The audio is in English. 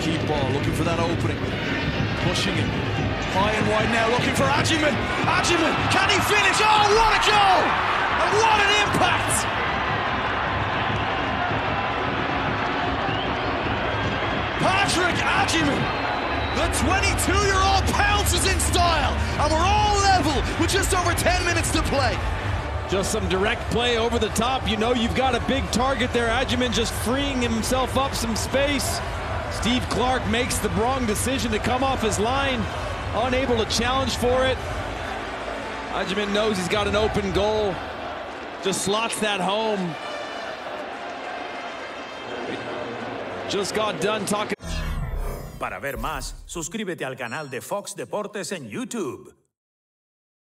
Keep ball, looking for that opening. Pushing it. High and wide now, looking for Agyemang. Agyemang, can he finish? Oh, what a goal! And what an impact! Patrick Agyemang, the 22-year-old pounces in style, and we're all level with just over 10 minutes to play. Just some direct play over the top. You know you've got a big target there. Agyemang just freeing himself up some space. Steve Clark makes the wrong decision to come off his line, unable to challenge for it. Agyemang knows he's got an open goal. Just slots that home. Just got done talking. Para ver más, suscríbete al canal de Fox Deportes en YouTube.